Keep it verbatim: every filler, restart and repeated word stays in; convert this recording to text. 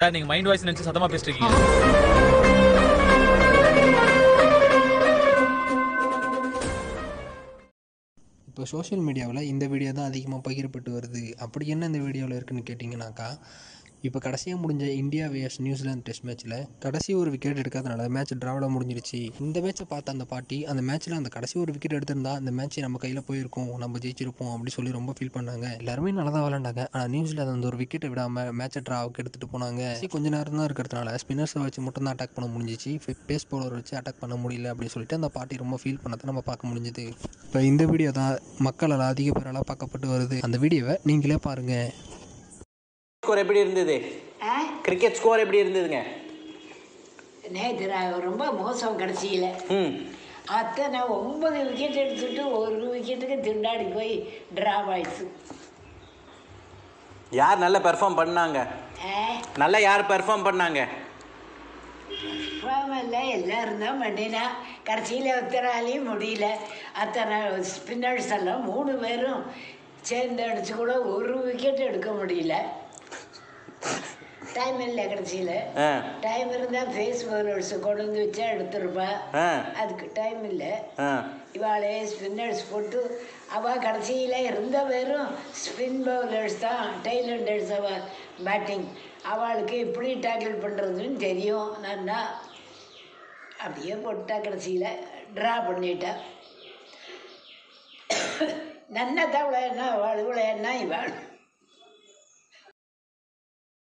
Sir நீங்க mind voice நினைச்சு சத்தமா பேசிட்டு இருக்கீங்க. இப்போ சோஷியல் மீடியாவில் இந்த வீடியோ தான் அதிகமாக பகிரப்பட்டு வருது. அப்படி என்ன இந்த வீடியோவில் இருக்குதுன்னு கேட்டிங்கனாக்கா, இப்போ கடைசியாக முடிஞ்ச இந்தியா விஎஸ் நியூசிலாந்து டெஸ்ட் மேட்ச்சில் கடைசி ஒரு விக்கெட் எடுக்காதனால மேட்ச் ட்ராவில் முடிஞ்சிருச்சு. இந்த மேட்ச்சை பார்த்த அந்த பாட்டி அந்த மேட்ச்சில் அந்த கடைசி ஒரு விக்கெட் எடுத்திருந்தா அந்த மேட்ச் நம்ம கையில் போயிருக்கும், நம்ம ஜெயிச்சிருப்போம் அப்படி சொல்லி ரொம்ப ஃபீல் பண்ணாங்க. எல்லாருமே நல்லா தான் விளாண்டாங்க. ஆனால் நியூசிலாந்து அந்த ஒரு விக்கெட்டை விடாமல் மேட்சை ட்ராவுக்கு எடுத்துகிட்டு போனாங்க. கொஞ்ச நேரம் தான் இருக்கிறதுனால ஸ்பின்னர்ஸை வச்சு மட்டும் தான் அட்டாக் பண்ண முடிஞ்சிச்சு, பேஸ் பவுலர் வச்சு அட்டாக் பண்ண முடியல அப்படின்னு சொல்லிட்டு அந்த பாட்டி ரொம்ப ஃபீல் பண்ணதை நம்ம பார்க்க முடிஞ்சுது. இப்போ இந்த வீடியோ தான் மக்களால் அதிக பேரால் பார்க்கப்பட்டு வருது. அந்த வீடியோவை நீங்களே பாருங்கள். ஸ்கோர் எப்படி இருந்தது? கிரிக்கெட் ஸ்கோர் எப்படி இருந்ததுங்க? நேற்று ரொம்ப மோசம் கடைசியில். ம் அத்தனை ஒன்பது விக்கெட் எடுத்துட்டு ஒரு விக்கெட்டுக்கு திண்டாடி போய் டிராப் ஆயிடுச்சு. யார் நல்லா பெர்ஃபார்ம் பண்ணாங்க? நல்லா யார் பெர்ஃபார்ம் பண்ணாங்க? பெர்ஃபார்ம் இல்லை, எல்லாரும் தான் பண்ணினா. கடைசியில் ஒத்தராலையும் முடியல. அத்தனை ஸ்பின்னர்ஸ் எல்லாம் மூணு பேரும் சேர்ந்து அடிச்சு கூட ஒரு விக்கெட் எடுக்க முடியல. டைம் இல்லை கடைசியில். டைம் இருந்தால் ஃபேஸ் பவுலர்ஸ் கொண்டு வந்து வச்சா எடுத்துருப்பா. அதுக்கு டைம் இல்லை. இவாளே ஸ்பின்னர்ஸ் போட்டு அவள் கடைசியில் இருந்த பேரும் ஸ்பின் பவுலர்ஸ் தான், டெய்லண்டர்ஸ் அவள் பேட்டிங். அவளுக்கு எப்படி டேக்கிள் பண்ணுறதுன்னு தெரியும். நல்லா அப்படியே போட்டா கடைசியில் ட்ரா பண்ணிட்டா. நன்ன தவளை என்ன அவள் இவளை என்ன இவாள்